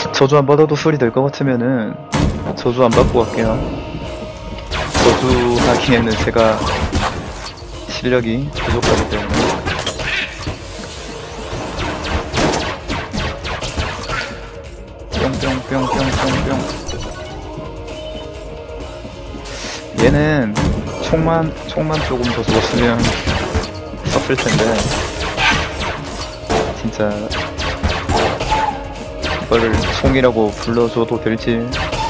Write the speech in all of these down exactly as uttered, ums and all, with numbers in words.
저주 안 받아도 수리 될 것 같으면은 저주 안 받고 갈게요. 저주 하기에는 제가 실력이 부족하기 때문에. 뿅뿅뿅뿅뿅뿅. 얘는 총만 총만 조금 더 줬으면 썼을 텐데 진짜 이걸 총이라고 불러줘도 될지.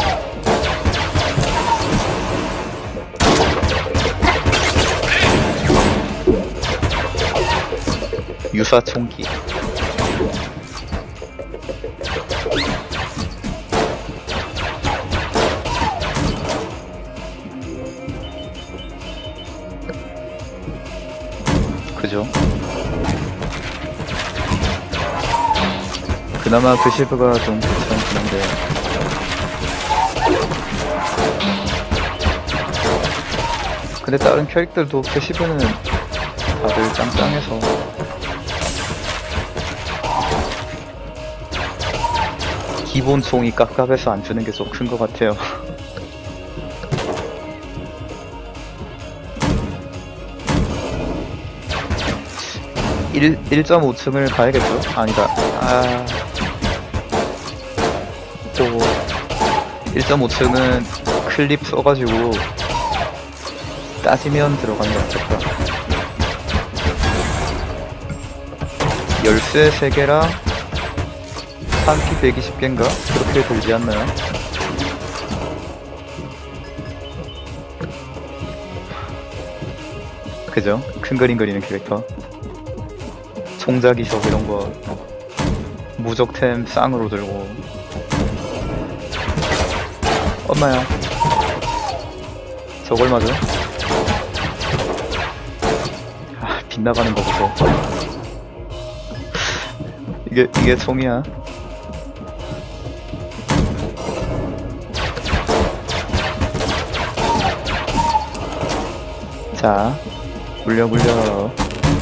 유사 총기. 그죠? 그나마 그시브가 좀 괜찮긴 한데 근데 다른 캐릭터들도 그시브는 다들 짱짱해서 기본 총이 깝깝해서 안 주는 게 좀 큰 것 같아요. 일 점 오 층을 가야겠죠? 아니다. 아. 또 일 점 오 층은 클립 써가지고 따지면 들어가는 게 낫겠다. 열쇠 세 개랑 한키 백이십 개인가? 그렇게 들지 않나요? 그죠? 큰 그림 그리는 캐릭터. 총자기석 이런거 무적템 쌍으로 들고. 엄마야 저걸 맞아? 아 빗나가는 거 보소. 이게 이게 총이야? 자 물려 물려.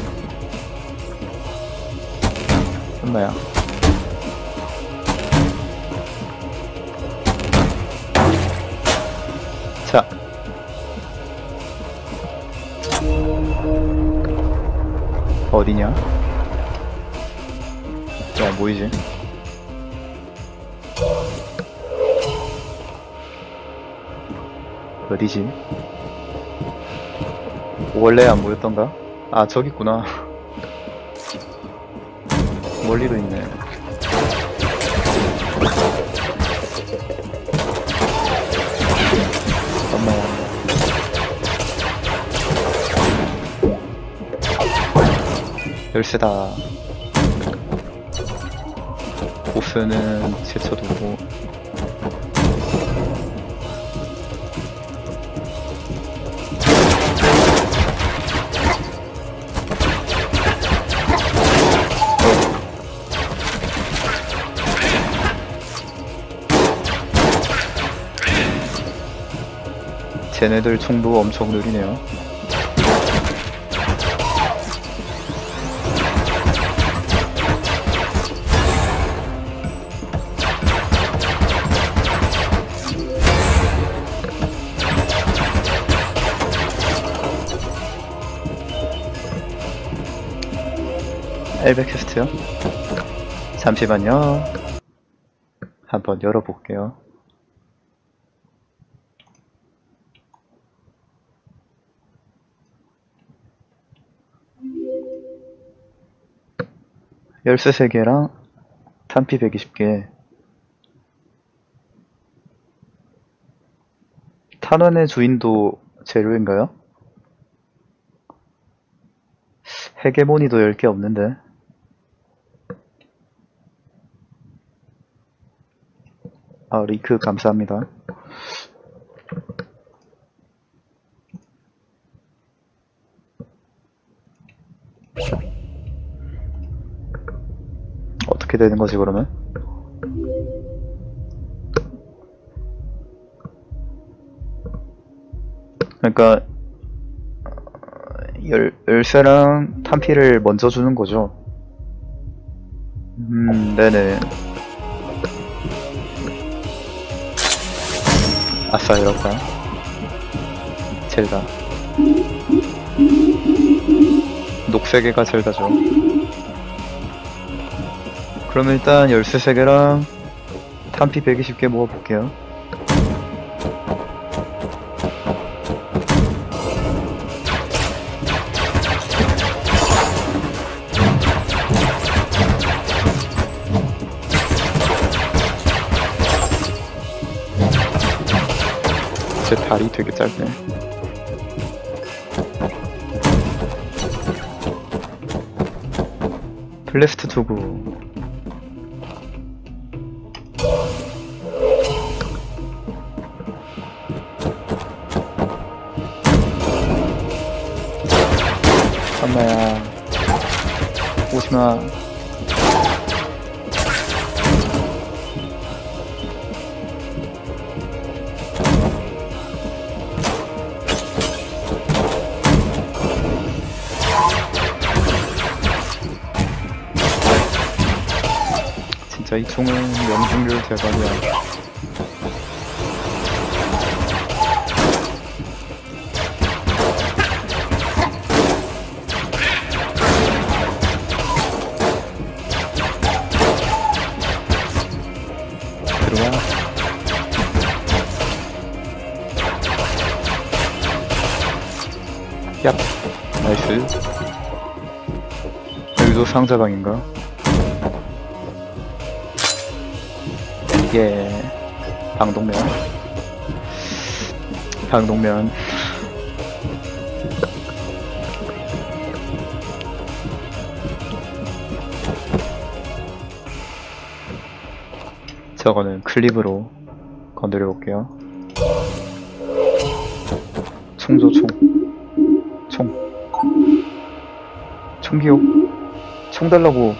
엄마야 자 어디냐? 야 뭐이지? 어디지? 원래 안 보였던가? 아 저기 있구나. 멀리도 있네. 엄마야. 열쇠다. 보스는 제쳐두고. 쟤네들 총도 엄청 느리네요. 엘베 퀘스트요? 잠시만요. 한번 열어볼게요. 열쇠 세 개랑 탄피 백이십 개. 탄환의 주인도 재료인가요? 헤게모니도 열 개 없는데. 아, 리크 감사합니다. 어떻게 되는 거지 그러면? 그러니까 열, 열쇠랑 탄피를 먼저 주는 거죠. 음, 네네. 아싸, 이렇다. 젤다. 녹색애가 젤다죠. 그럼 일단 열쇠 세 개랑 탄피 백이십 개 모아볼게요. 제 다리 되게 짧네. 블래스트 투구. 엄마야, 오지마. 진짜 이 총은 명중률 대박이야. 들어와. 얍. 나이스. 여기도 상자방인가? 예. 방독면. 방독면. 저거는 클립으로 건드려 볼게요. 총조 총. 총. 총기요. 총 달라고.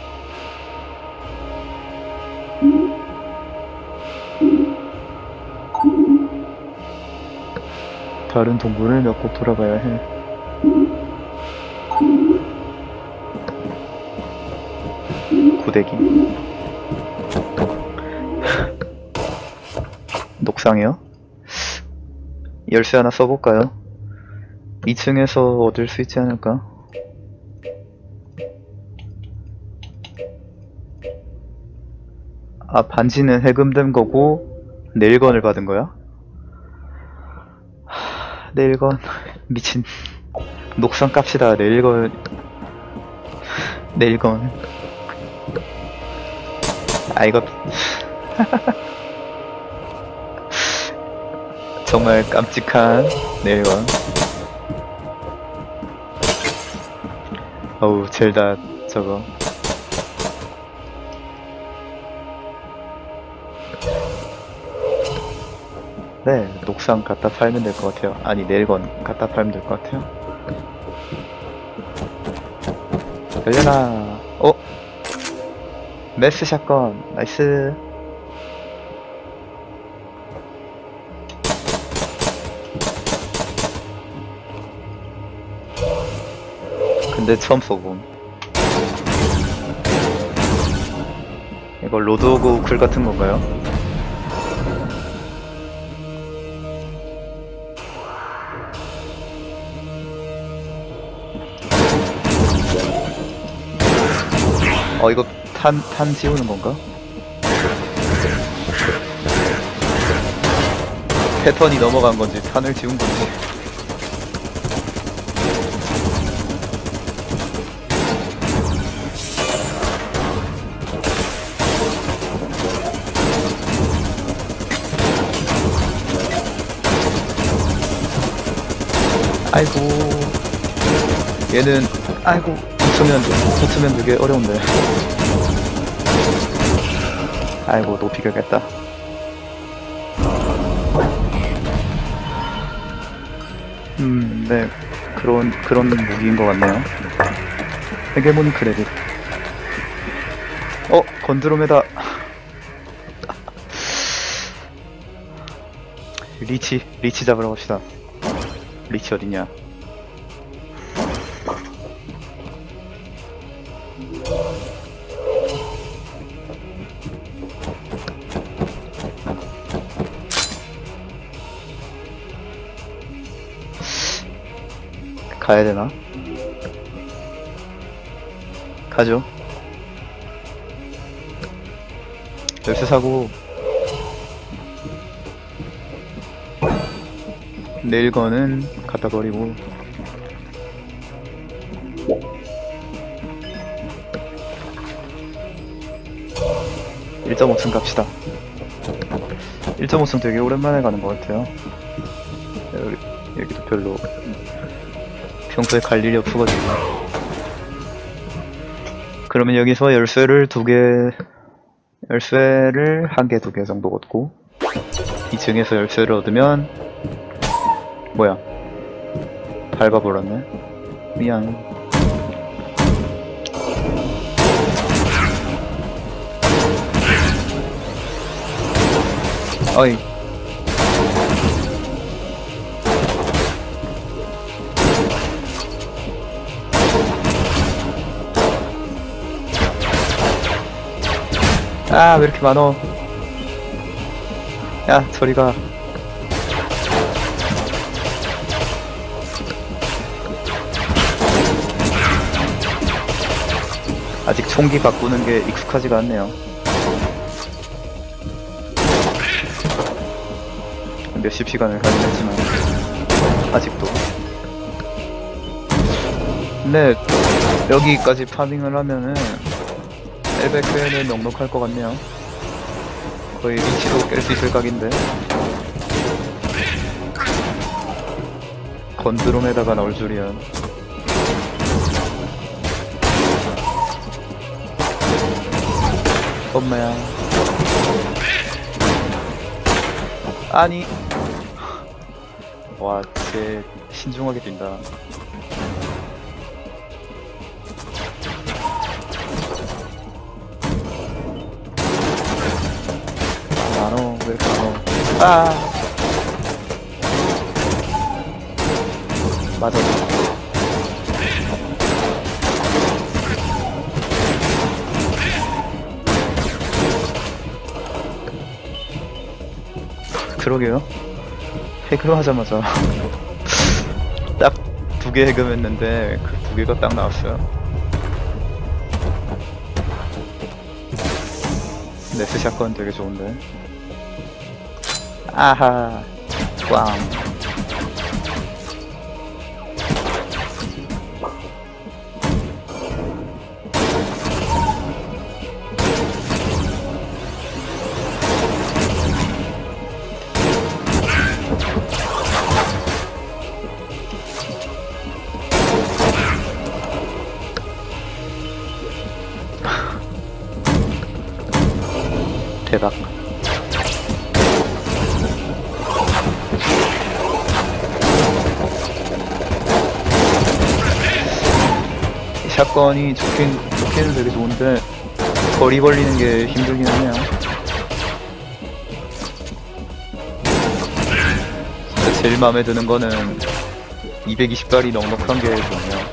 다른 동굴을 몇 곳 돌아가야 해. 고데기. 녹상이요? 열쇠 하나 써볼까요? 이 층에서 얻을 수 있지 않을까? 아, 반지는 해금된 거고 네일건을 받은 거야? 하, 네일건 미친. 녹상 깝시다. 네일건. 네일건. 아, 이거 정말 깜찍한 네일건. 어우, 젤다 저거. 네, 녹상 갖다 팔면 될 것 같아요. 아니, 네일건 갖다 팔면 될 것 같아요. 열려라. 어? 메스 샷건. 나이스. 근데 처음 써봄. 이거 로드오그 우클 같은 건가요? 어, 이거 탄, 탄 지우는 건가? 패턴이 넘어간 건지 탄을 지운 건지. 아이고, 얘는 아이고 붙으면 붙으면 되게 어려운데. 아이고, 높이 가겠다. 음, 네, 그런 그런 무기인 것 같네요. 헤게모니 크레딧. 어, 건드로메다. 리치, 리치 잡으러 갑시다. 리치 어딨냐? 가야 되나? 가죠. 열쇠 사고 내일 거는 갖다 버리고 일 점 오 층 갑시다. 일 점 오 층 되게 오랜만에 가는 것 같아요. 여기, 여기도 별로 평소에 갈 일이 없어가지고. 그러면 여기서 열쇠를 두 개, 열쇠를 한 개, 두 개 정도 얻고 이 층에서 열쇠를 얻으면 뭐야? 밟아버렸네. 미안. 어이. 아, 왜 이렇게 많어? 야, 저리가. 아직 총기 바꾸는 게 익숙하지가 않네요. 몇십 시간을 가긴 했지만 아직도. 근데 여기까지 파밍을 하면은 팔백 회는 넉넉할 것 같네요. 거의 리치도 깰 수 있을 각인데. 건드롬에다가 넣을 줄이야. 엄마야. 아니. 와, 진짜 신중하게 뛴다. 많어, 왜 이렇게 많어. 아! 맞아. 그러게요. 해금하자마자 딱 두 개 해금했는데 그 두 개가 딱 나왔어요. 네스 샷건 되게 좋은데. 아하. 꽝. 대박. 이 샷건이 좋긴, 좋기는 되게 좋은데 거리 벌리는 게 힘들긴 하네요. 진짜 제일 마음에 드는 거는 이백이십 발이 넉넉한 게 좋네요.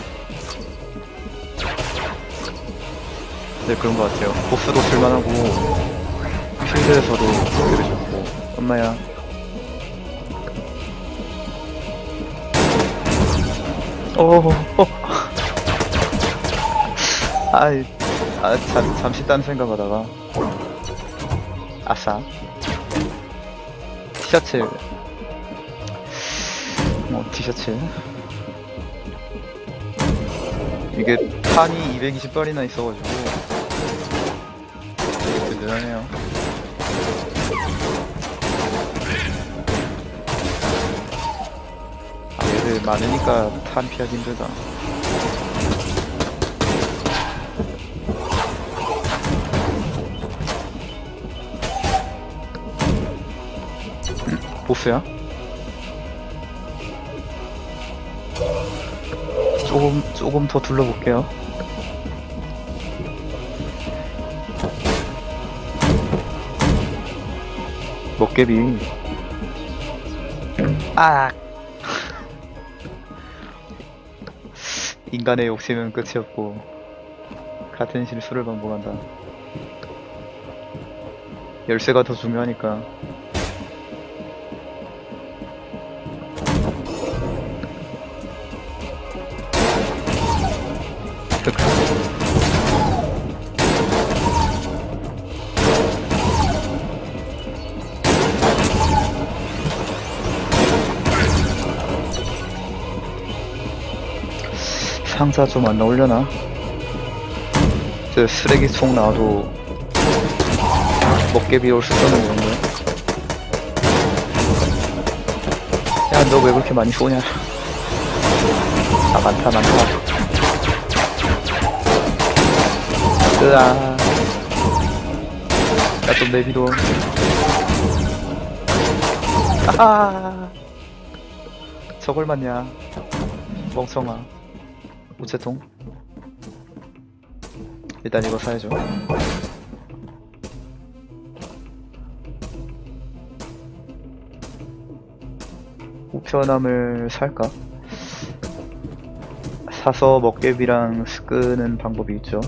네, 그런 것 같아요. 보스도 쓸만하고 필드에서도 되게 좋고. 엄마야. 오, 어. 아이, 아, 잠, 잠시 딴 생각하다가. 아싸. 티셔츠. 뭐, 티셔츠. 이게 탄이 이백이십 발이나 있어가지고 되게 든든하네요. 아, 얘들 많으니까 탄 피하기 힘들다. 음, 보스야? 조금, 조금 더 둘러볼게요. 먹개비. 아! 인간의 욕심은 끝이 없고, 같은 실수를 반복한다. 열쇠가 더 중요하니까. 상자 좀 안 나오려나? 저 쓰레기통 나와도 먹개비 올 수 있었는 건데. 야, 너 왜 그렇게 많이 쏘냐? 아, 많다, 많다. 으아. 야, 좀 내비도. 아하. 저걸 맞냐? 멍청아. 우체통. 일단 이거 사야죠. 우편함을 살까? 사서 먹개비랑 끄는 방법이 있죠.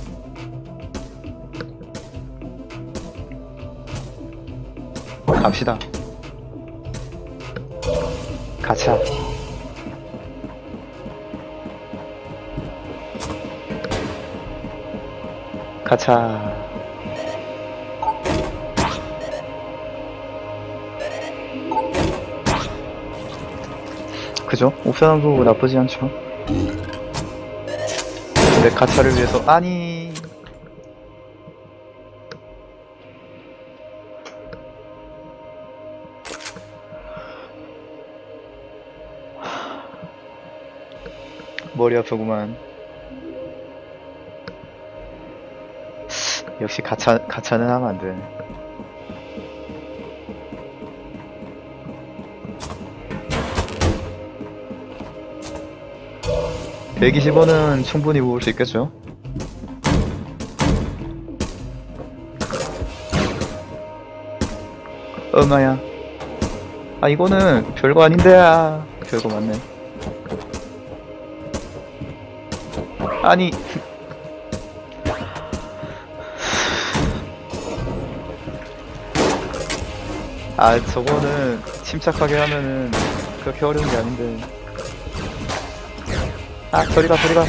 갑시다. 가차. 가차. 그죠? 우편함도 나쁘지 않죠. 근데 가차를 위해서 아니 머리 아프구만. 역시 가차, 가차는 하면 안 돼. 백이십 원은 충분히 모을 수 있겠죠? 엄마야. 아, 이거는 별거 아닌데, 아. 별거 맞네. 아니. 아, 저거는 침착하게 하면은 그렇게 어려운 게 아닌데. 아, 저리가, 저리가.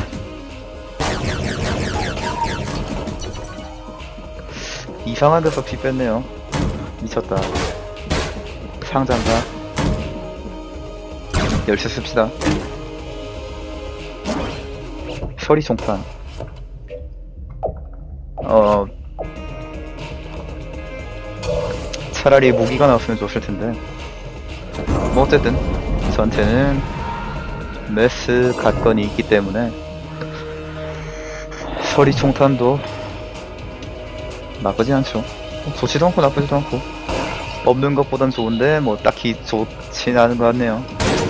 이상한 데서 피 뺐네요. 미쳤다. 상자인가? 열쇠 씁시다. 서리 총판. 어, 차라리 무기가 나왔으면 좋았을 텐데. 뭐 어쨌든 저한테는 메스 갓건이 있기 때문에 서리 총탄도 나쁘지 않죠. 좋지도 않고 나쁘지도 않고 없는 것보단 좋은데 뭐 딱히 좋진 않은 것 같네요.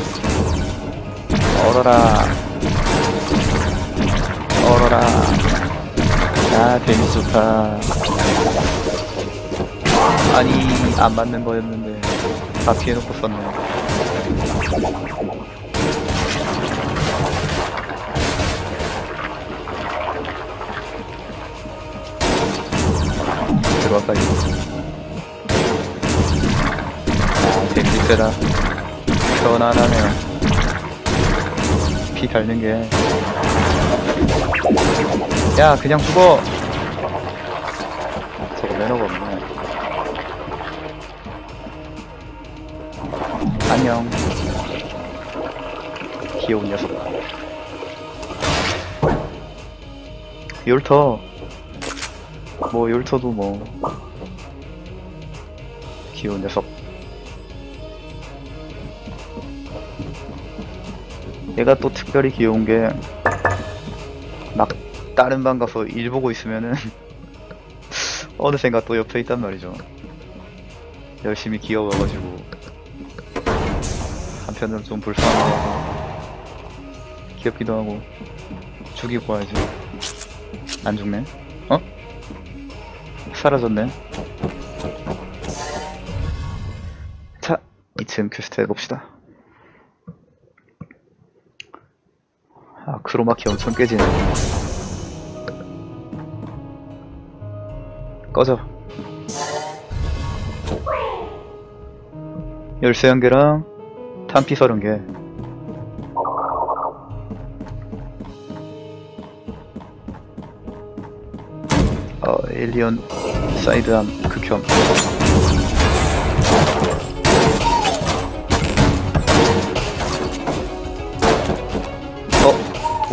얼어라 얼어라. 야, 데미지 좋다. 아니, 안 맞는 거였는데 다 피해놓고 썼네. 들어갈까 이거. 아, 데미지 세다. 편안하네요. 피 닳는 게. 야, 그냥 죽어. 저거 매너가 없네. 안녕. 귀여운 녀석. 욜터. 뭐 욜터도 뭐 귀여운 녀석. 얘가 또 특별히 귀여운 게 막 다른 방 가서 일 보고 있으면은 어느샌가 또 옆에 있단 말이죠. 열심히 귀여워가지고 한편으로 좀 불쌍하고 귀엽기도 하고. 죽이고 와야지. 안 죽네? 어? 사라졌네. 자, 이쯤 퀘스트 해봅시다. 아, 크로마키 엄청 깨지네. 꺼져. 열쇠 한 개랑 탄피 서른 개. 어, 에일리언 사이드암 극혐. 어,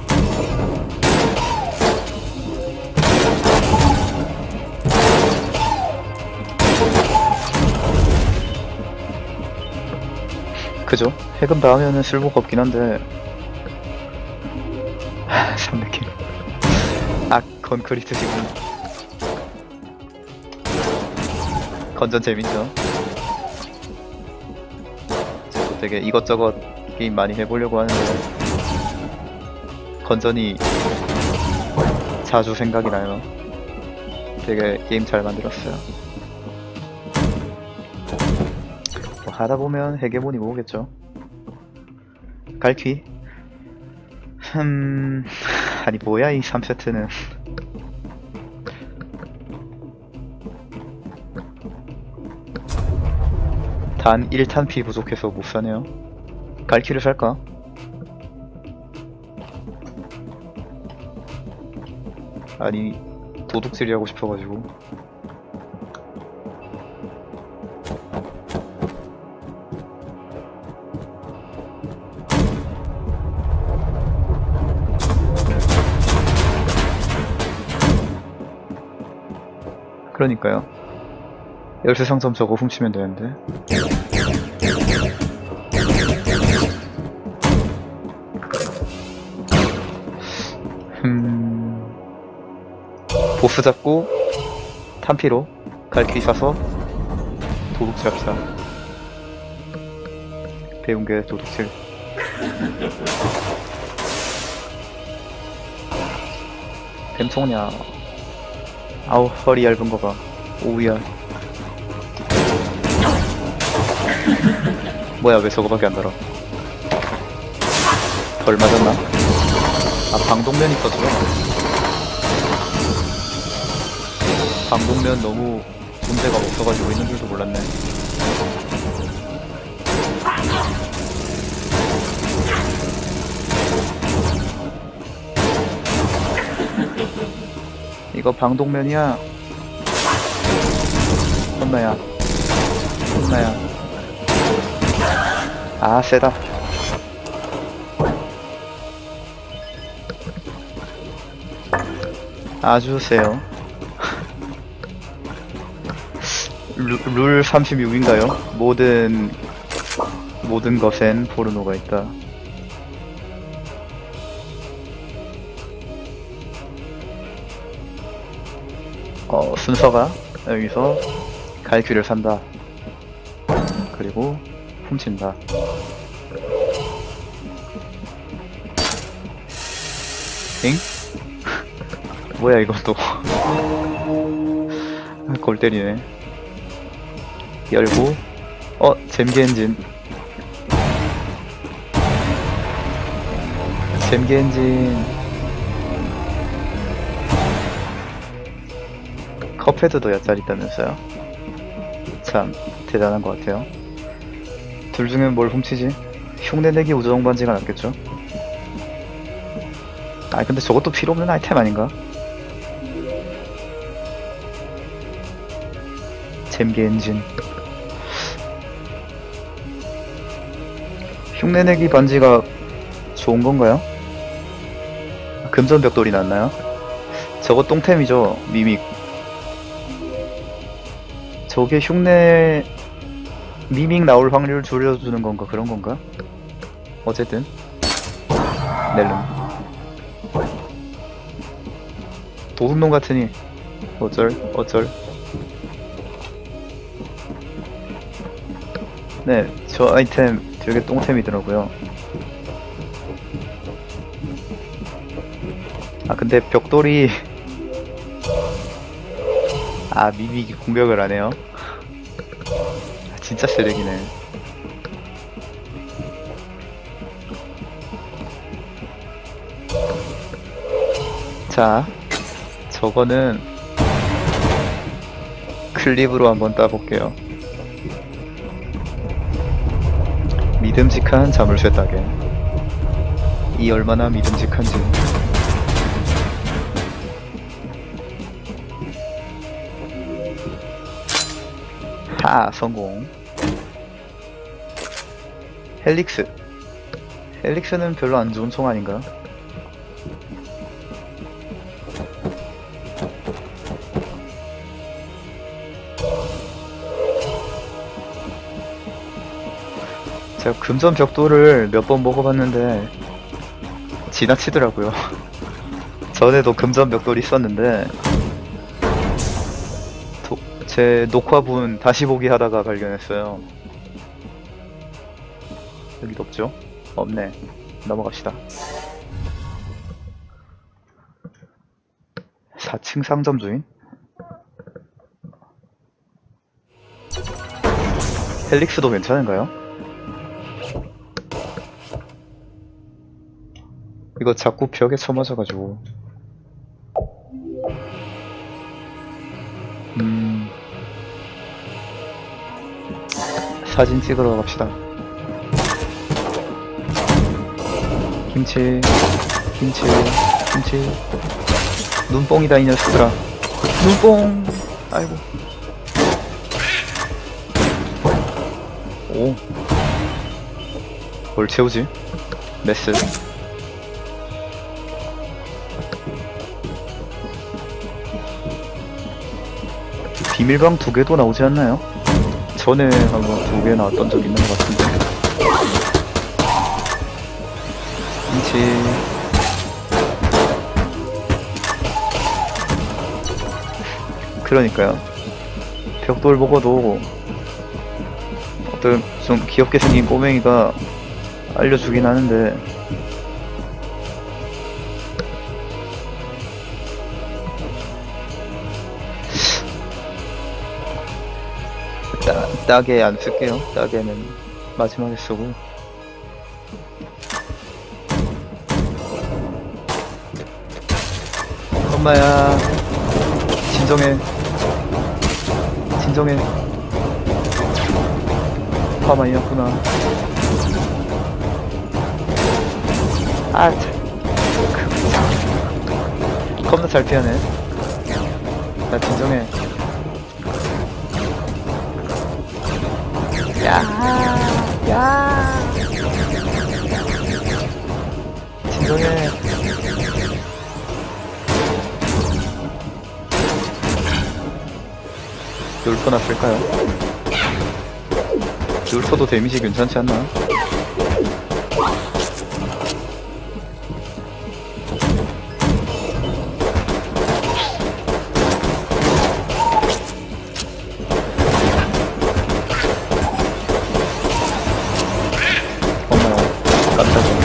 그죠? 해금 닿으면은 쓸모가 없긴 한데. 삼 느낌. 아, 건크리트 지금. 건전 재밌죠? 저도 되게 이것저것 게임 많이 해보려고 하는데 건전이 자주 생각이 나요. 되게 게임 잘 만들었어요. 뭐 하다보면 헤게모니 모으겠죠. 갈퀴. 흠... 아니 뭐야 이 삼 세트는. 단 일 탄 피 부족해서 못사네요. 갈퀴를 살까? 아니 도둑질이 하고 싶어가지고. 그러니까요. 열쇠 상점 저거 훔치면 되는데. 음... 보스 잡고 탄피로 갈퀴 사서 도둑질 합시다. 배운 게 도둑질. 뱀통냐. 아우 허리 얇은 거 봐. 오우야. 뭐야 왜 저거밖에 안 달아. 덜 맞았나? 아 방독면이 있었구나. 방독면 너무 문제가 없어가지고 있는 줄도 몰랐네. 이거 방독면이야. 혼나야. 혼나야. 아 세다. 아주 세요. 루, 룰 삼십육인가요? 모든 모든 것엔 포르노가 있다. 어, 순서가 여기서 갈퀴를 산다. 그리고 훔친다. 엥? 뭐야 이것도. 골 때리네. 열고 어 잼게 엔진. 잼게 엔진. 컵헤드도 야짤 있다면서요? 참 대단한 것 같아요. 둘 중에 뭘 훔치지? 흉내내기 우정 반지가 낫겠죠? 아 근데 저것도 필요 없는 아이템 아닌가? 잼게 엔진. 흉내내기 반지가 좋은 건가요? 금전 벽돌이 낫나요? 저거 똥템이죠, 미믹. 저게 흉내 미믹 나올 확률 줄여주는 건가 그런 건가? 어쨌든 넬름. 도둑놈 같으니 어쩔 어쩔. 네, 저 아이템 되게 똥템이더라고요. 아 근데 벽돌이 아 미믹이 공격을 안해요? 아, 진짜 쓰레기네. 자 저거는 클립으로 한번 따볼게요. 믿음직한 자물쇠 따개. 이 얼마나 믿음직한지. 하 성공. 헬릭스. 헬릭스는 별로 안 좋은 총 아닌가? 제가 금전 벽돌을 몇 번 먹어봤는데 지나치더라고요. 전에도 금전 벽돌이 있었는데 도, 제 녹화분 다시 보기 하다가 발견했어요. 여기도 없죠? 없네. 넘어갑시다. 사 층 상점 주인? 헬릭스도 괜찮은가요? 이거 자꾸 벽에 쳐맞아가지고. 음... 사진 찍으러 갑시다. 김치, 김치, 김치. 눈뽕이다 이 녀석들아. 눈뽕. 아이고. 오. 뭘 채우지? 메스. 비밀방 두 개도 나오지 않나요? 전에 한번 두 개 나왔던 적 있는 것 같은데. 김치. 그러니까요. 벽돌 먹어도 어떤 좀 귀엽게 생긴 꼬맹이가 알려주긴 하는데 따, 따개 안 쓸게요. 따개는 마지막에 쓰고. 엄마야 진정해 진정해. 화 많이 났구나. 아 참. 겁나 잘 피하네. 나 진정해. 야, 야. 진정해. 율퍼 났을까요? 율퍼도 데미지 괜찮지 않나? 어머, 깜짝이야.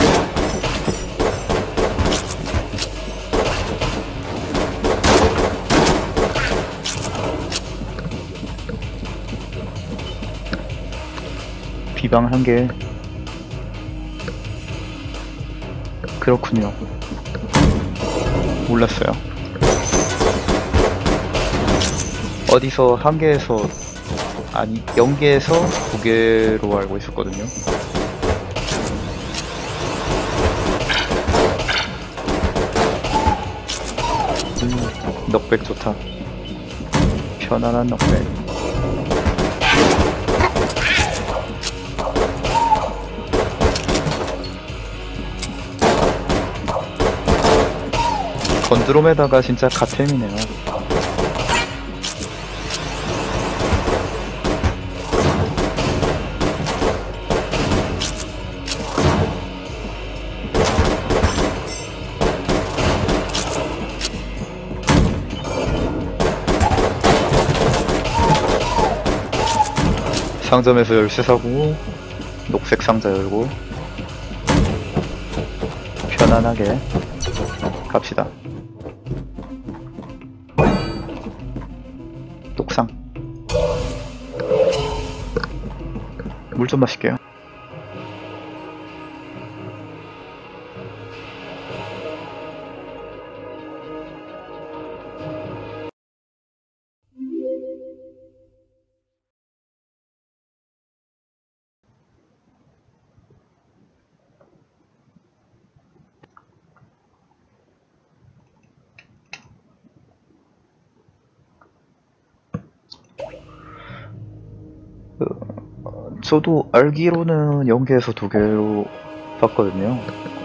비방 한 개. 그렇군요. 몰랐어요. 어디서 한 개에서 아니 영 개에서 두 개로 알고 있었거든요. 음, 넉백 좋다. 편안한 넉백. 건드롬에다가 진짜 갓템이네요. 상점에서 열쇠 사고 녹색 상자 열고 편안하게 갑시다. 녹상 물 좀 마실게요. 그, 저도 알기로는 영 개에서 두 개로 봤거든요.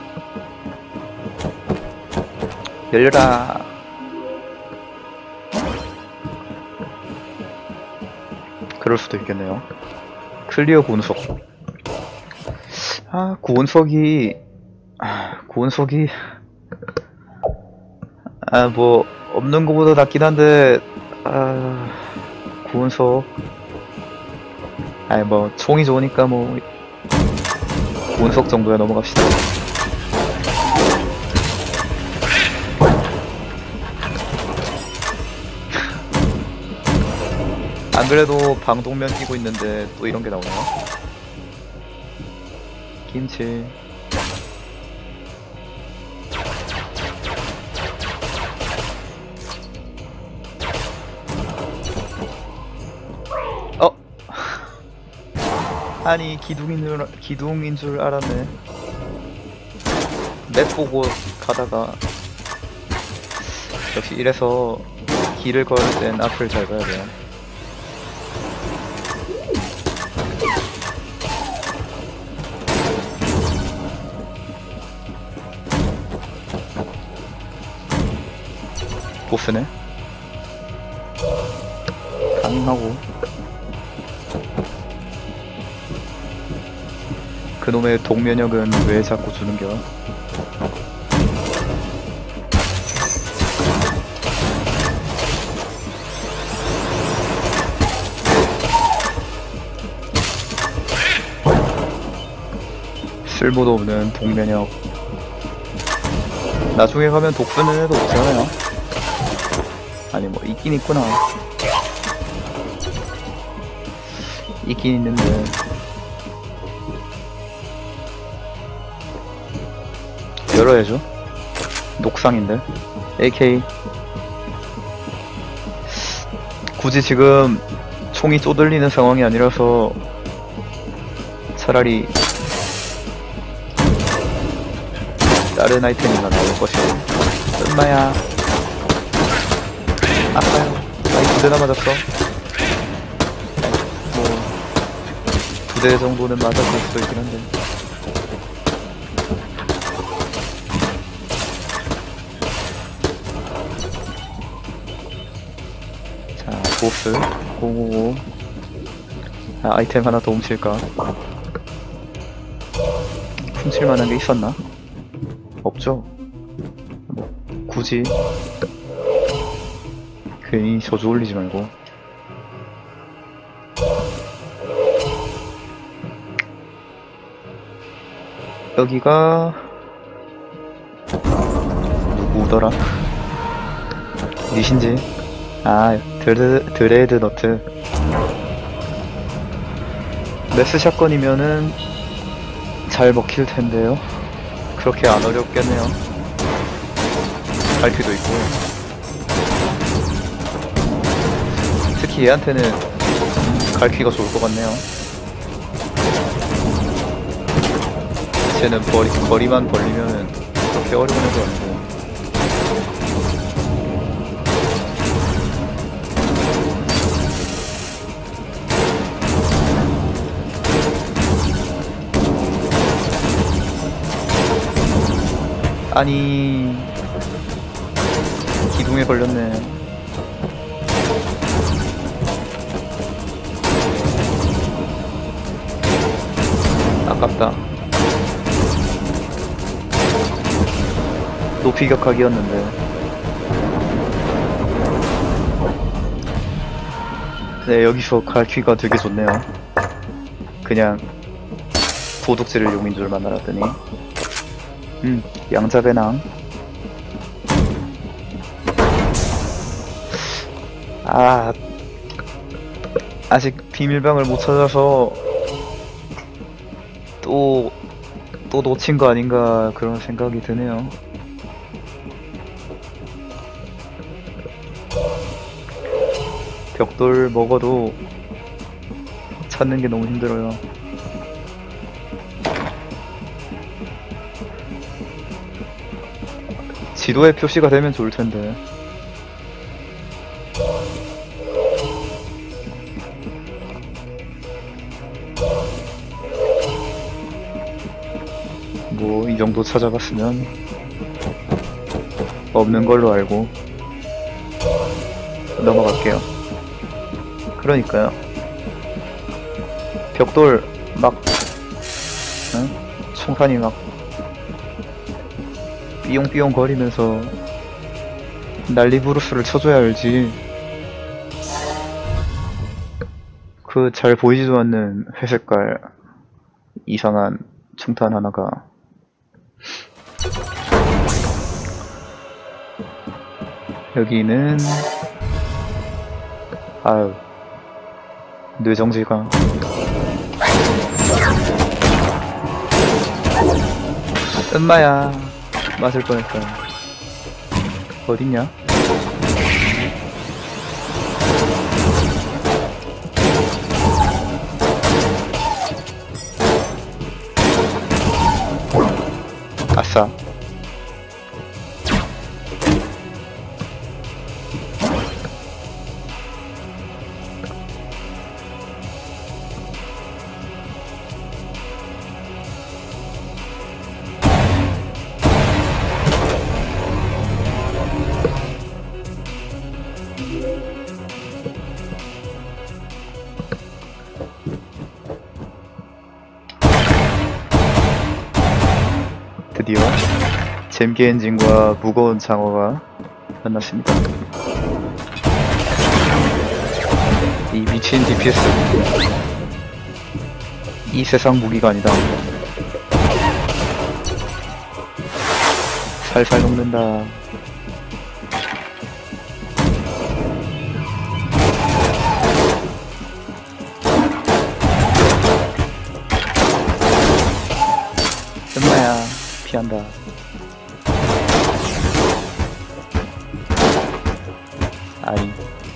열려라. 그럴 수도 있겠네요. 클리어 분석. 아, 구운석이, 아, 구운석이, 아, 뭐, 없는 것보다 낫긴 한데, 아, 구운석. 아니, 뭐, 총이 좋으니까 뭐, 구운석 정도야 넘어갑시다. 안 그래도 방독면 끼고 있는데 또 이런 게 나오네요. 김치. 어? 아니, 기둥인 줄, 기둥인 줄 알았네. 맵 보고 가다가. 역시 이래서 길을 걸을 땐 앞을 잘 봐야 돼요. 보스네. 가능하고. 그놈의 동면역은 왜 자꾸 주는겨? 쓸모도 없는 동면역. 나중에 가면 독 쓰는 애도 없잖아요. 아니 뭐 있긴 있구나. 있긴 있는데 열어야죠. 녹상인데. 에이케이 굳이 지금 총이 쪼들리는 상황이 아니라서 차라리 다른 아이템이나 나올 것이고. 엄마야. 아파요. 아이 두 대나 맞았어. 뭐 두 대 정도는 맞았을 수도 있긴 한데. 자, 보스 고고고. 아, 아이템 하나 더 훔칠까? 훔칠만한 게 있었나? 없죠. 뭐 굳이 괜히 저주 올리지 말고. 여기가 누구더라? 니신지? 아, 드레, 드레드 너트. 메스 샷건이면은 잘 먹힐 텐데요. 그렇게 안 어렵겠네요. 갈퀴도 있고. 특히 얘한테는 갈퀴가 좋을 것 같네요. 쟤는 거리, 거리만 벌리면은 그렇게 어려운 애도 아니고. 아니, 기둥에 걸렸네. 아깝다. 높이 격하기였는데. 네, 여기서 갈퀴가 되게 좋네요. 그냥 도둑질을 용인 줄만 알았더니. 음, 양자배낭. 아, 아직 비밀방을 못 찾아서 또, 또 놓친 거 아닌가 그런 생각이 드네요. 벽돌 먹어도 찾는 게 너무 힘들어요. 지도에 표시가 되면 좋을 텐데. 뭐, 이 정도 찾아봤으면 없는 걸로 알고 넘어갈게요. 그러니까요. 벽돌 막, 응? 총탄이 막 삐용삐용 거리면서 난리부르스를 쳐줘야 알지. 그 잘 보이지도 않는 회색깔 이상한 총탄 하나가. 여기는 아유 뇌정지가. 엄마야 맞을 뻔했다. 어딨냐? 아싸. 드디어 잼게 엔진과 무거운 장어가 만났습니다. 이 미친 디피에스. 이 세상 무기가 아니다. 살살 녹는다. 엄마야 피한다. 아이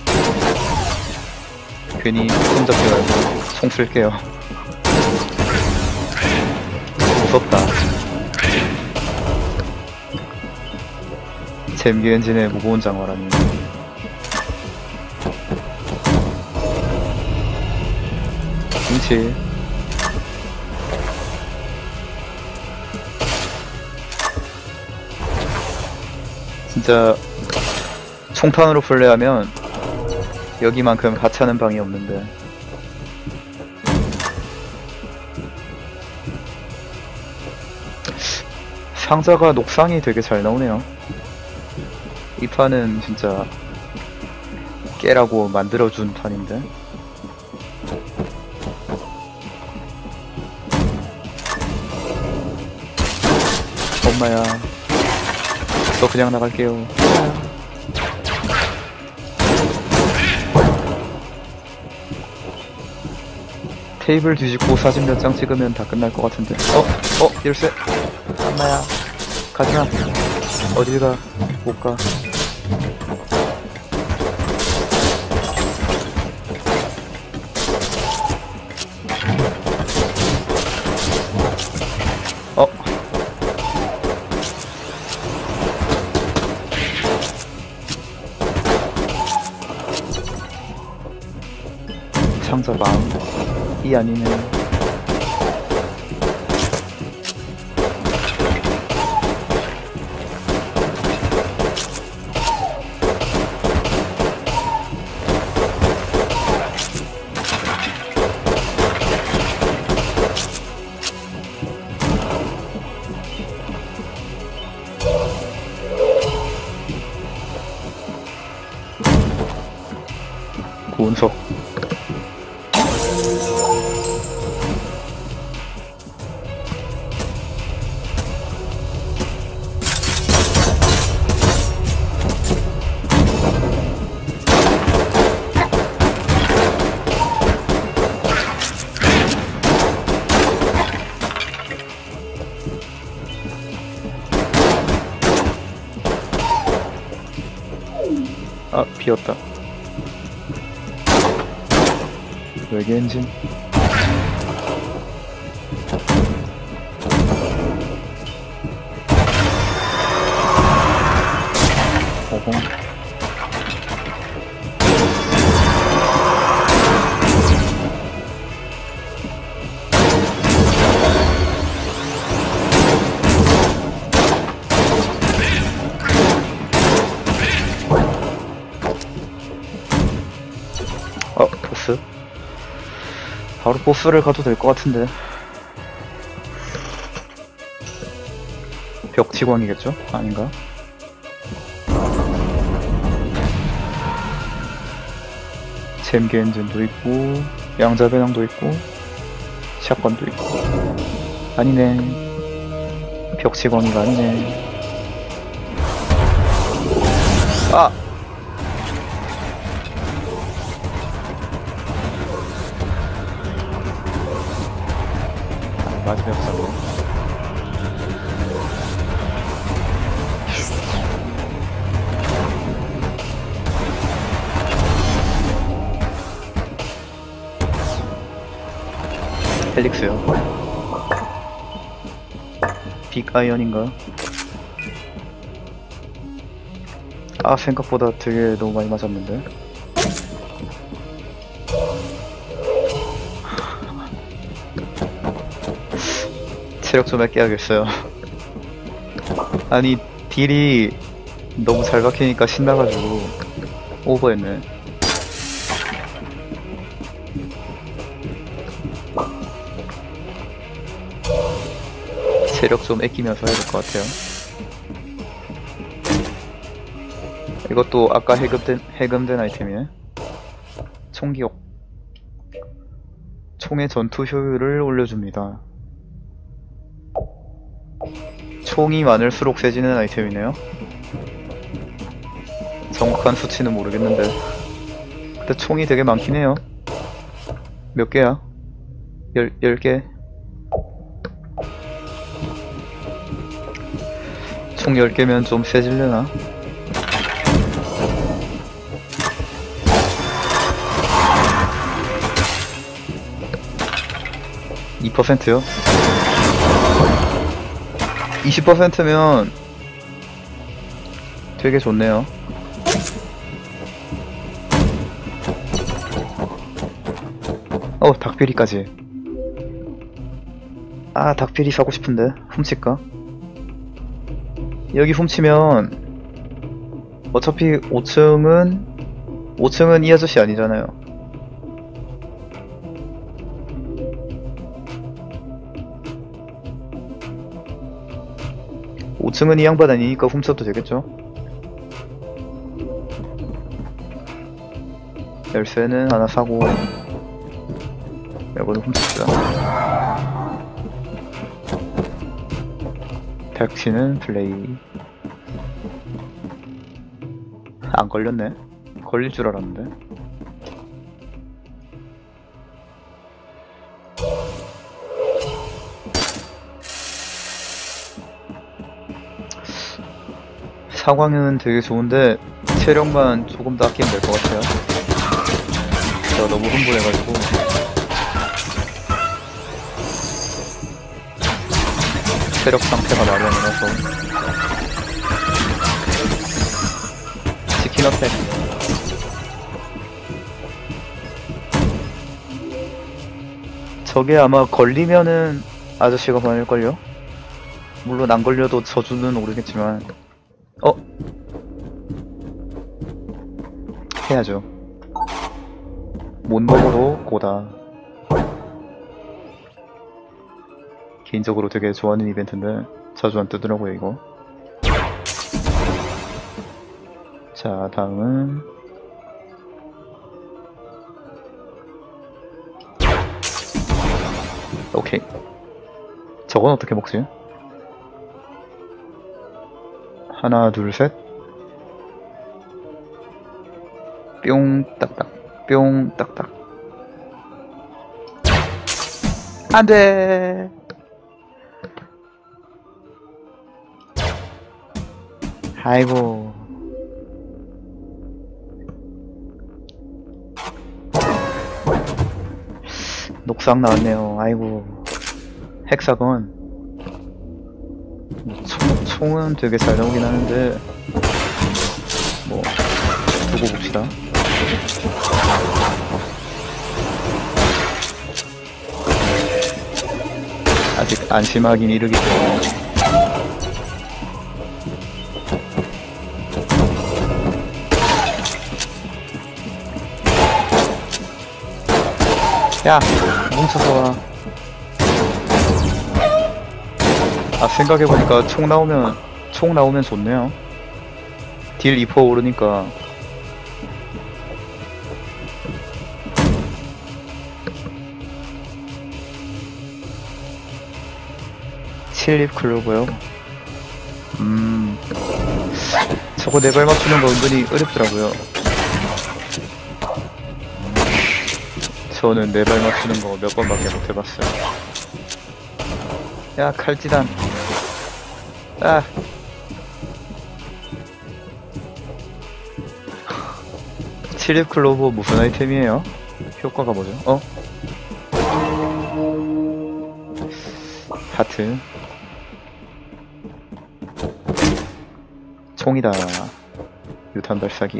괜히 손 잡지 말고 총 쓸게요. 무섭다. 잼기 엔진의 무거운 장어라니. 김치. 진짜 총탄으로 플레이하면 여기만큼 하찮은 방이 없는데. 상자가 녹상이 되게 잘 나오네요. 이 판은 진짜 깨라고 만들어준 판인데. 엄마야 저 그냥 나갈게요. 테이블 뒤집고 사진 몇 장 찍으면 다 끝날 것 같은데. 어? 어? 열쇠. 엄마야 가지마. 어딜 가. 못 가. 어? 상자 마음. 이 아니네. 운석. 아, 비었다. 외계 엔진. 오공. 어, 보스? 바로 보스를 가도 될 것 같은데. 벽치광이겠죠? 아닌가? 잼게 엔진도 있고 양자배낭도 있고 샷건도 있고 아니네 벽치광이가 아니네. 아! 맞으면 없었네. 헬릭스요. 빅아이언인가? 아 생각보다 되게 너무 많이 맞았는데. 체력 좀 아껴야겠어요. 아니 딜이 너무 잘 박히니까 신나가지고 오버했네. 체력 좀 아끼면서 해야 될 것 같아요. 이것도 아까 해금된, 해금된 아이템이네. 총기옥. 총의 전투 효율을 올려줍니다. 총이 많을수록 세지는 아이템이네요. 정확한 수치는 모르겠는데 근데 총이 되게 많긴 해요. 몇 개야? 열, 열 개? 총 열 개면 좀 세질려나? 이 퍼센트요? 이십 퍼센트면 되게 좋네요. 어, 닭비리까지. 아, 닭비리 사고 싶은데 훔칠까? 여기 훔치면 어차피 오 층은 오 층은 이 아저씨 아니잖아요. 오 층은 이 양반 아니니까 훔쳐도 되겠죠? 열쇠는 하나 사고 이거는 훔칩시다. 택시는 플레이. 안 걸렸네. 걸릴 줄 알았는데. 사광은 되게 좋은데 체력만 조금 더 아끼면 될 것 같아요. 제가 너무 흥분해가지고. 체력 상태가 말이 아니라서. 치킨 어택. 저게 아마 걸리면은 아저씨가 보낼걸요? 물론 안 걸려도 저주는 모르겠지만. 어? 해야죠. 못 먹어도 고다. 개인적으로 되게 좋아하는 이벤트인데 자주 안 뜨더라고요 이거. 자 다음은 오케이. 저건 어떻게 먹지? 하나 둘 셋 뿅 딱딱 뿅 딱딱. 안돼. 아이고. 녹상 나왔네요. 아이고. 헥사건. 뭐 총, 총은 되게 잘 나오긴 하는데 뭐 두고 봅시다. 아직 안심하긴 이르기 때문에. 야 뭉쳐서 와. 아, 생각해보니까 총 나오면, 총 나오면 좋네요. 딜 이 퍼센트 오르니까. 칠립 클로버요? 음. 저거 네 발 맞추는 거 은근히 어렵더라고요. 저는 네 발 맞추는 거 몇 번밖에 못 해봤어요. 야, 칼지단. 아. 칠립 클로버 무슨 아이템이에요? 효과가 뭐죠? 어? 하트. 총이다. 유탄 발사기.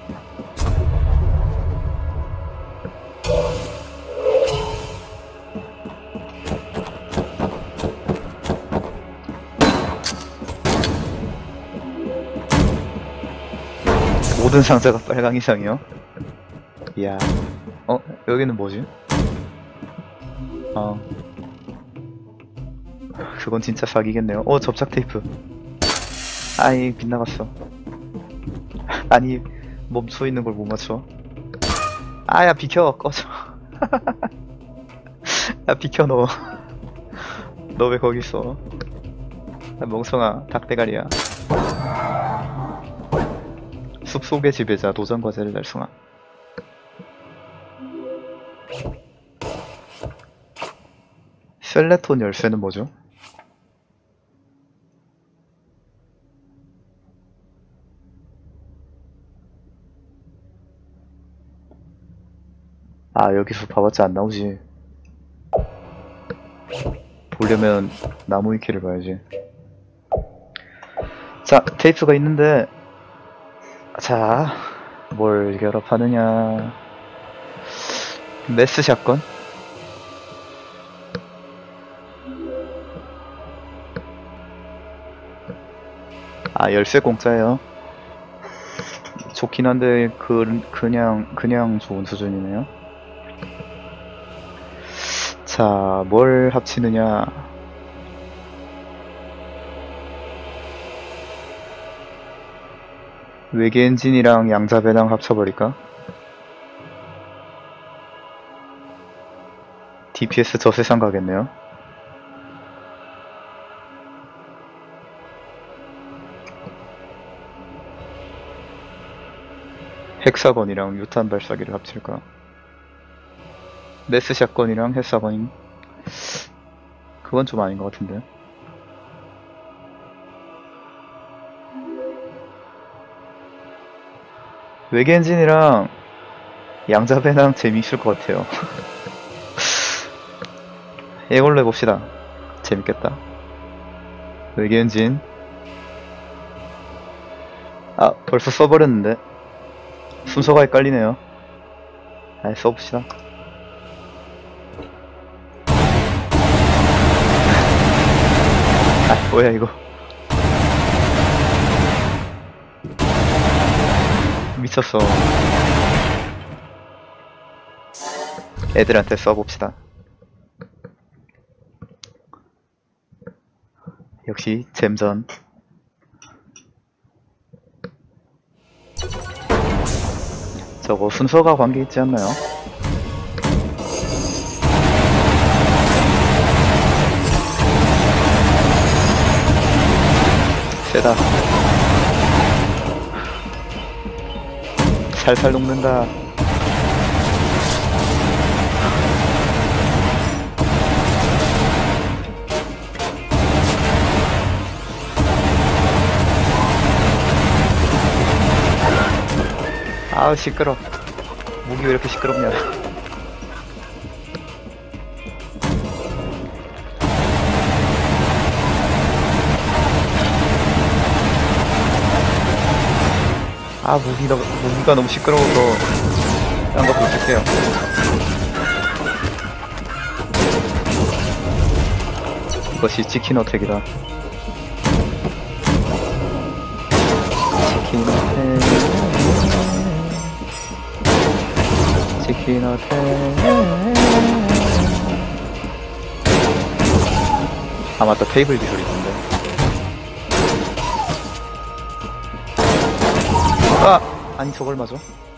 모든 상자가 빨강 이상이요? 이야. 어? 여기는 뭐지? 아. 그건 진짜 사기겠네요. 어, 접착 테이프. 아이, 빗나갔어. 아니, 멈춰 있는 걸 못 맞춰. 아야, 비켜. 꺼져. 야, 비켜, 너. 너 왜 거기 있어? 야, 멍청아, 닭대가리야. 숲속의 지배자, 도전과제를 달성함. 셀레톤 열쇠는 뭐죠? 아, 여기서 봐봤자 안 나오지. 보려면 나무 위키를 봐야지. 자, 테이프가 있는데, 자, 뭘 결합하느냐. 메스 샷건? 아, 열쇠 공짜예요. 좋긴 한데, 그, 그냥, 그냥 좋은 수준이네요. 자, 뭘 합치느냐. 외계 엔진이랑 양자 배낭 합쳐버릴까? 디피에스 저 세상 가겠네요. 헥사건이랑 유탄 발사기를 합칠까? 네스 샷건이랑 헥사건인. 그건 좀 아닌 것 같은데. 외계 엔진이랑 양자 배낭 재미있을 것 같아요. 이걸로 해봅시다. 재밌겠다. 외계 엔진. 아, 벌써 써버렸는데. 순서가 헷갈리네요. 아, 써봅시다. 아, 뭐야 이거. 미쳤어. 애들한테 써봅시다. 역시 잼전. 저거 순서가 관계 있지 않나요? 세다. 살살 녹는다. 아우, 시끄러. 목이 왜 이렇게 시끄럽냐. 아, 무기 너, 무기가 너무 시끄러워서 딴 거 볼게요. 이것이 치킨 어택이다. 치킨 어택. 치킨 어택. 아 맞다, 테이블 기술이 있던데. 아! 아니 저걸 맞아?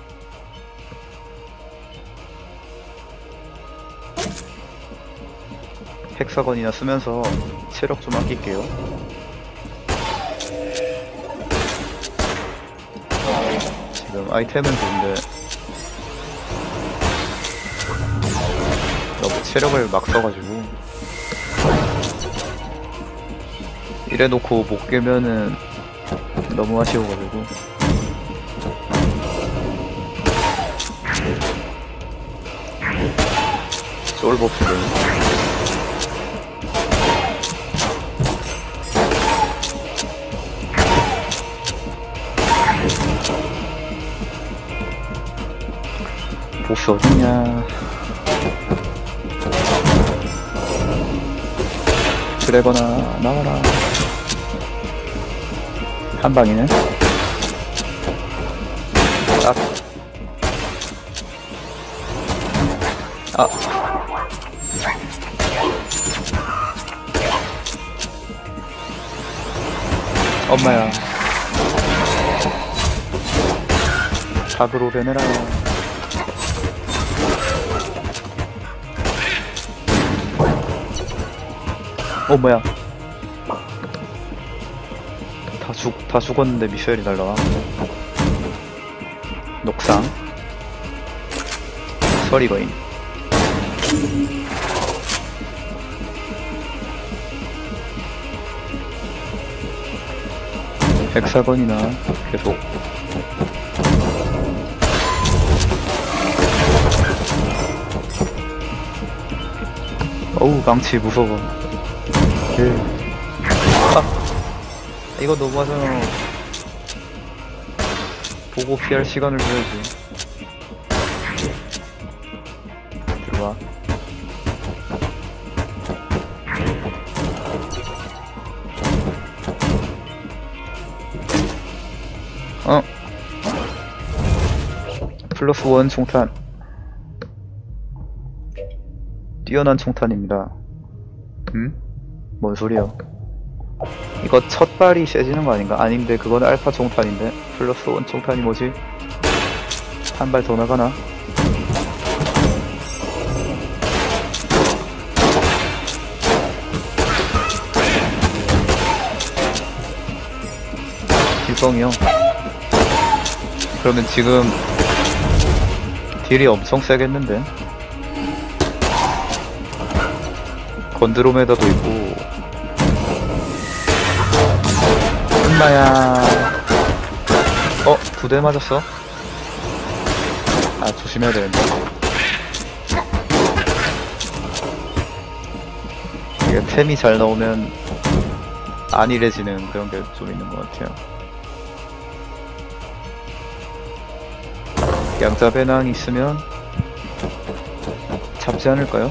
헥사건이나 쓰면서 체력 좀 아낄게요. 지금 아이템은 좋은데 너무 체력을 막 써가지고 이래놓고 못 깨면은 너무 아쉬워가지고. 솔버프를 보스 어딨냐. 드래거나 나와라. 한 방이네. 딱. 아. 엄마야. 닭으로 변해라. 어 뭐야. 다 죽, 다 죽었는데 미사일이 날라와. 녹상 서리거인. 헥사건이나 계속. 어우 망치 무서워. 그. 아 이거 너무하잖아. 보고 피할 시간을 줘야지. 들어와. 어 플러스 원 총탄. 뛰어난 총탄입니다. 음? 뭔 소리야? 이거 첫 발이 세지는 거 아닌가? 아닌데 그건 알파 총탄인데. 플러스 원 총탄이 뭐지? 한 발 더 나가나? 길뻥이요. 그러면 지금 딜이 엄청 세겠는데? 건드로메다도 있고. 엄마야. 어? 두 대 맞았어? 아 조심해야 되는데. 이게 템이 잘 나오면 안일해지는 그런 게 좀 있는 것 같아요. 양자 배낭 있으면 잡지 않을까요?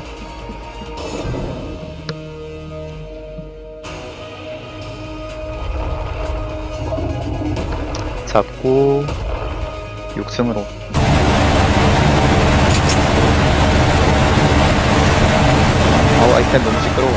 잡고 육 층으로. 아우 아이템 너무 시끄러워.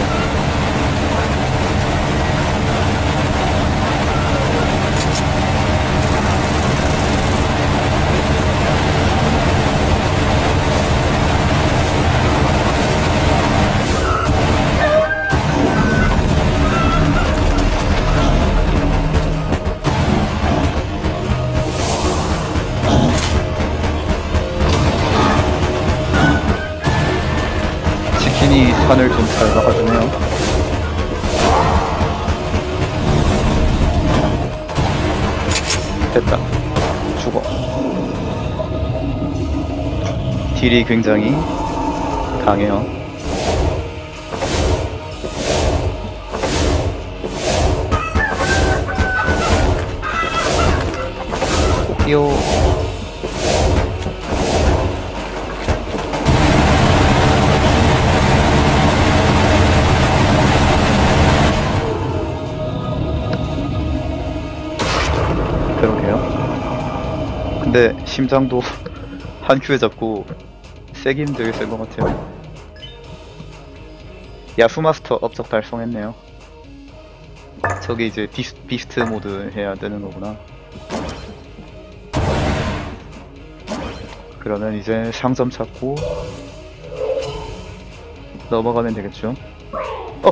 치킨이 산을 좀 잘 막아주네요. 됐다. 죽어. 딜이 굉장히 강해요. 꼭이요. 그러게요. 근데 심장도 한 큐에 잡고 세긴 되게 센 것 같아요. 야수마스터 업적 달성했네요. 저게 이제 비스, 비스트 모드 해야 되는 거구나. 그러면 이제 상점 찾고 넘어가면 되겠죠? 어!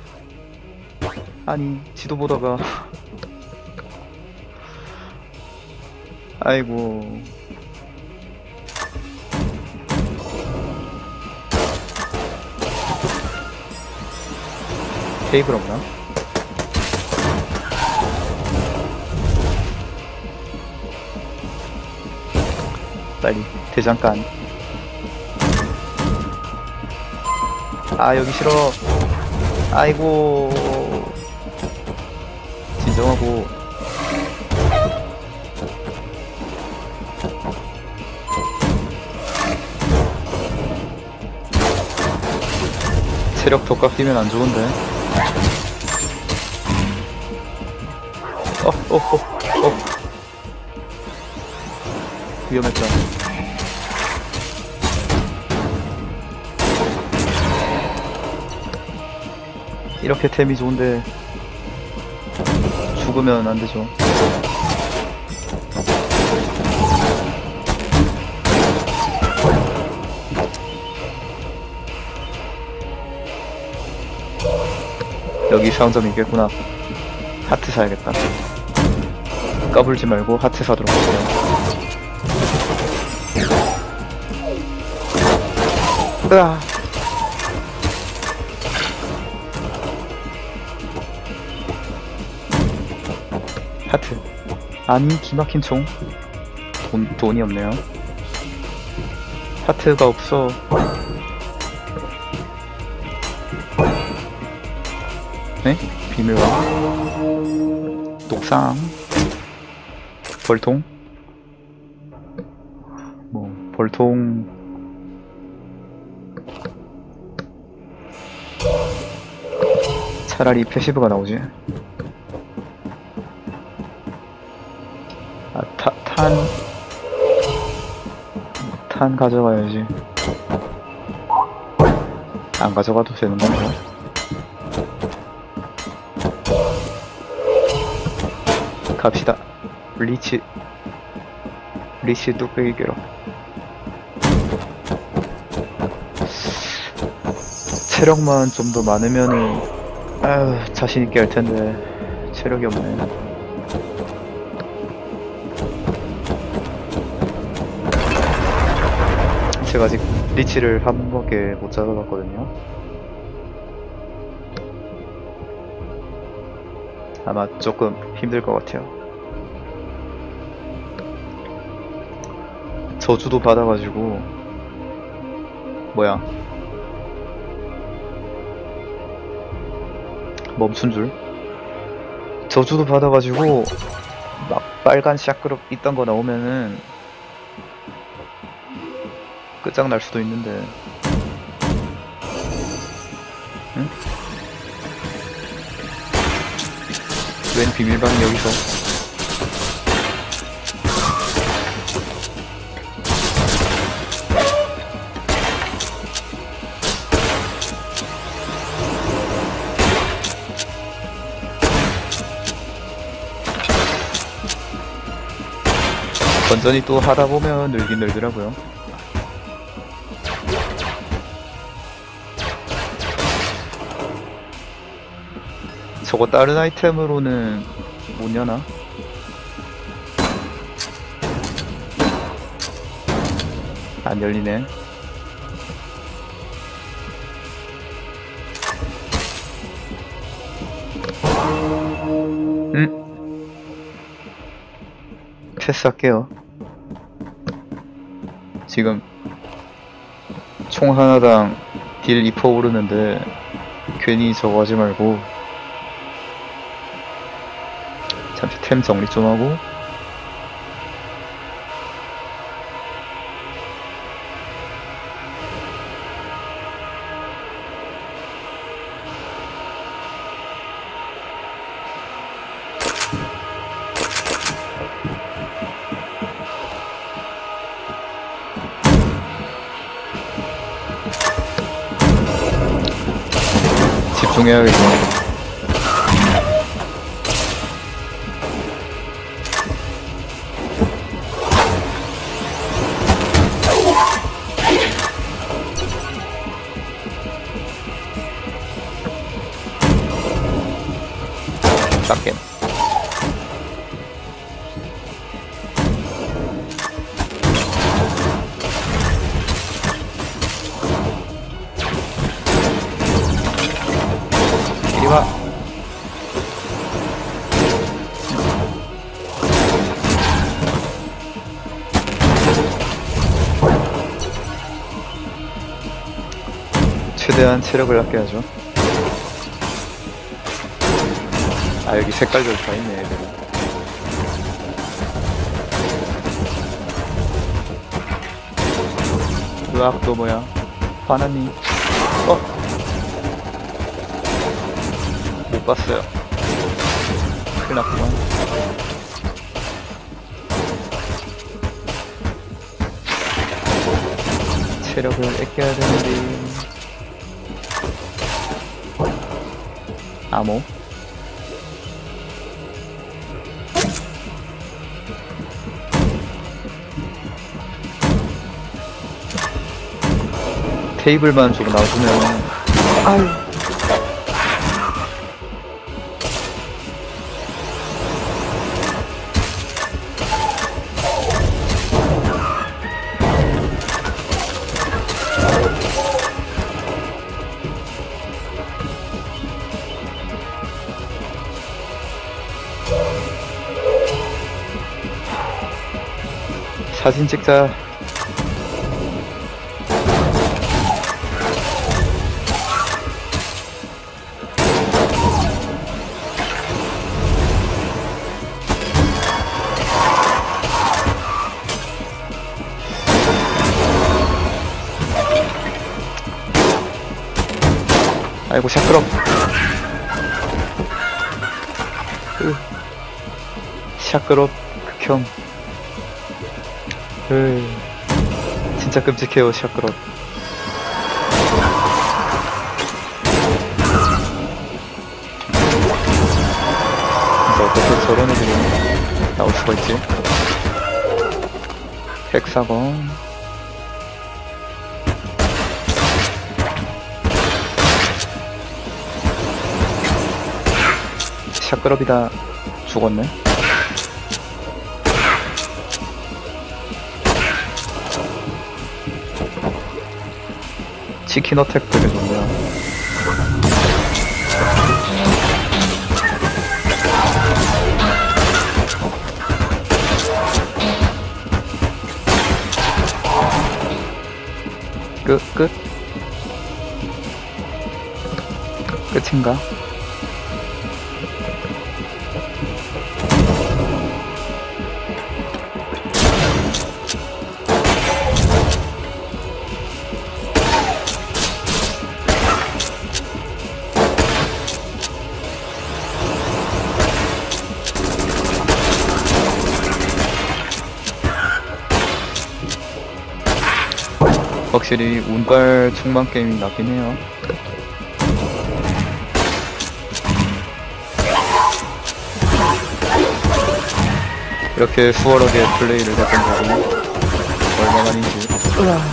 아니, 지도 보다가 아이고. 테이블 없나? 빨리 대장간. 아, 여기 싫어. 아이고. 진정하고. 체력 더 깎이면 안 좋은데. 어, 어, 어, 어. 위험했다. 이렇게 템이 좋은데 죽으면 안 되죠. 여기 상점이 있겠구나. 하트 사야겠다. 까불지 말고 하트 사도록 할게요. 으아. 하트. 아니, 기막힌 총. 돈, 돈이 없네요. 하트가 없어. 네? 비밀왕. 녹상. 벌통. 뭐, 벌통. 차라리 패시브가 나오지. 아, 타, 탄. 탄 가져가야지. 안 가져가도 되는 건가? 갑시다. 리치. 리치 뚝배기 괴롭. 체력만 좀 더 많으면은, 아유, 자신있게 할 텐데, 체력이 없네. 제가 아직 리치를 한 번밖에 못 잡아봤거든요. 아마 조금 힘들 것 같아요. 저주도 받아가지고, 뭐야. 멈춘 줄. 저주도 받아가지고 막 빨간 샤크로 있던 거 나오면은 끝장날 수도 있는데. 응? 웬 비밀방이 여기서. 건전히 또 하다보면 늘긴 늘더라고요. 저거 다른 아이템으로는 못 여나? 안 열리네. 음? 패스할게요. 지금 총 하나당 딜 이 퍼센트 오르는데 괜히 저거 하지 말고 잠시 템 정리 좀 하고. 집중해야겠죠. 깎게. 이리와. 최대한 체력을 아껴야죠. 아, 여기 색깔별 다 있네, 애들이. 으악, 또 뭐야? 바나니. 어? 못 봤어요. 큰일 났구만. 체력을 아껴야 되는데. 암호. 테이블만 조금 놔주면. 아유. 사진 찍자. 아이고, 샤크럽. 으. 샤크럽 극혐. 으. 진짜 끔찍해요, 샤크럽. 진짜 어떻게 저런 애들이 나올 수가 있지? 헥사건. 샤크럽이다. 죽었네. 치킨 어택 되게 좋네요. 끝, 끝? 끝인가? 확실히 운빨 충만 게임이 낫긴 해요. 이렇게 수월하게 플레이를 했던 적이 얼마만인지. 으아.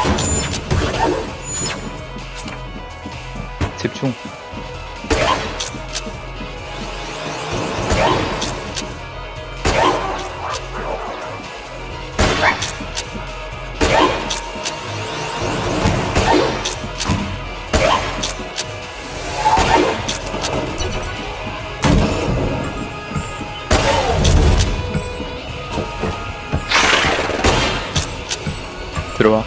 집중. 들어와.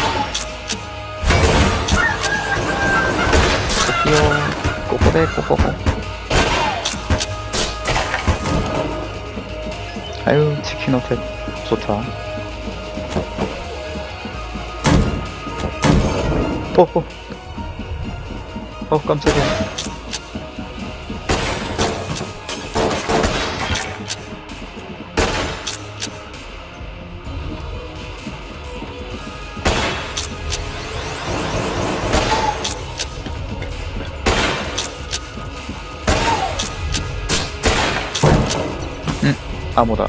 귀여워. 꼬꼬대 꼬꼬꼬. 아유, 치킨 어택 좋다. 어, 어. 어, 깜짝이야. 응, 암호다.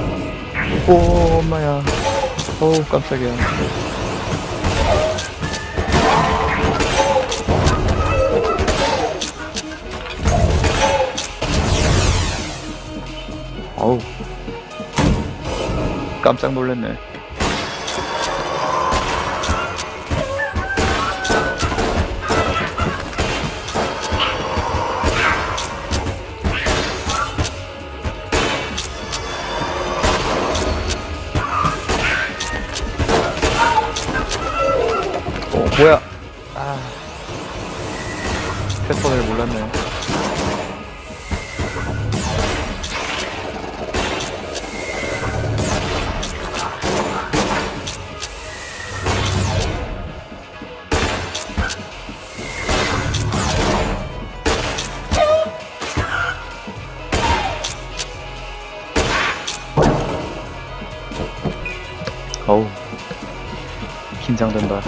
오, 엄마야. 어우, 깜짝이야. 아우, 깜짝 놀랐네. 어, 뭐야? 아, 패턴을 몰랐네. 어우, 긴장된다.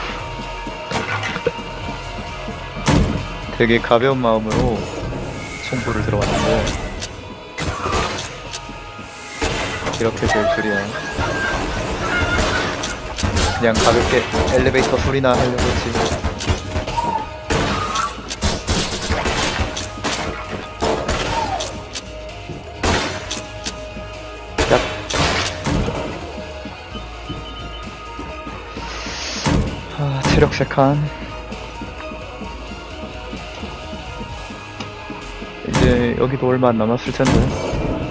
되게 가벼운 마음으로 총구를 들어왔는데 이렇게 될 줄이야. 그냥 가볍게 엘리베이터 소리나 하려고 했지. 야. 아, 체력 세 칸. 이제 여기도 얼마 안 남았을 텐데.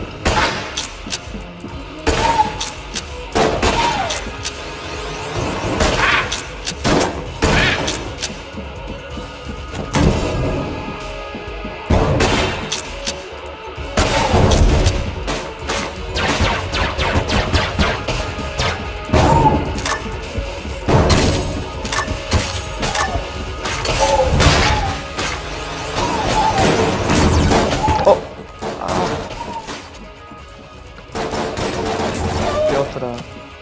뛰었더라.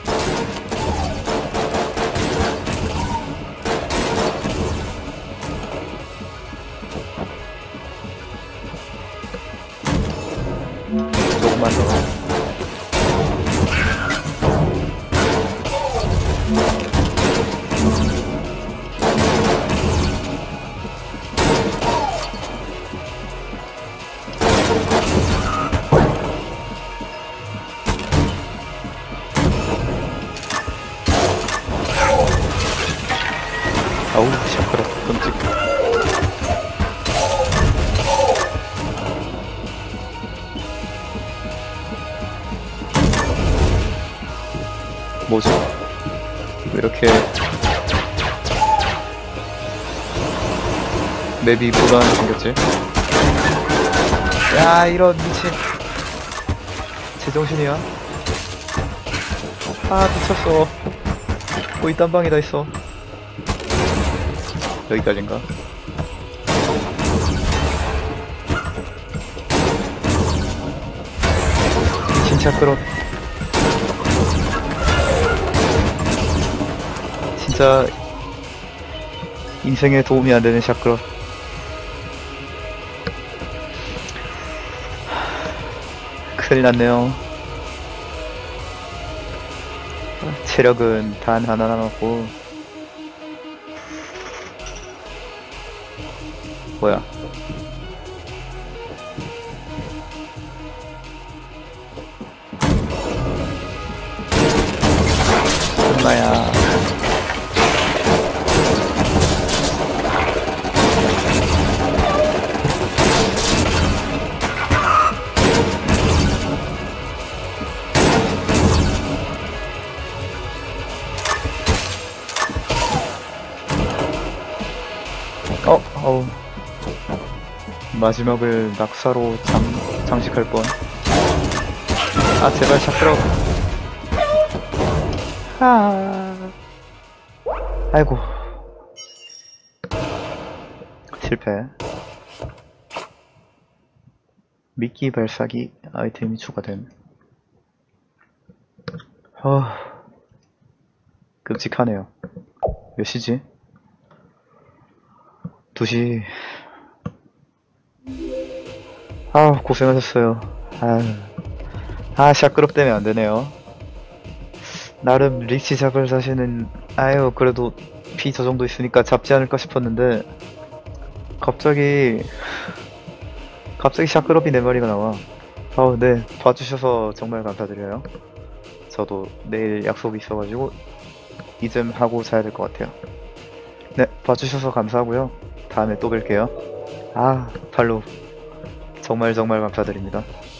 조금만 더. 아우, 샤크라 끔찍. 뭐지? 왜 이렇게 맵이 불안하게 생겼지? 야, 이런 미친. 제정신이야? 아, 미쳤어. 뭐 이딴 방이 다 있어. 여기까지인가? 진짜 끌어. 진짜 인생에 도움이 안 되는 샤크럽. 큰일 났네요. 체력은 단 하나 남았고. 뭐야? 엄마야. 어, 어우. 마지막을 낙사로 장, 장식할 뻔. 아, 제발 샤크럽. 아. 아이고. 실패. 미끼 발사기 아이템이 추가됨. 아, 끔찍하네요. 몇 시지? 두 시. 아, 고생하셨어요. 아유. 아, 샤크럽 때문에 안 되네요. 나름 리치 잡을 자신은, 아유, 그래도 피 저 정도 있으니까 잡지 않을까 싶었는데, 갑자기, 갑자기 샤크럽이 네 마리가 나와. 어, 네. 봐주셔서 정말 감사드려요. 저도 내일 약속이 있어가지고 이쯤 하고 자야 될 것 같아요. 네, 봐주셔서 감사하고요. 다음에 또 뵐게요. 아, 발로 정말 정말 감사드립니다.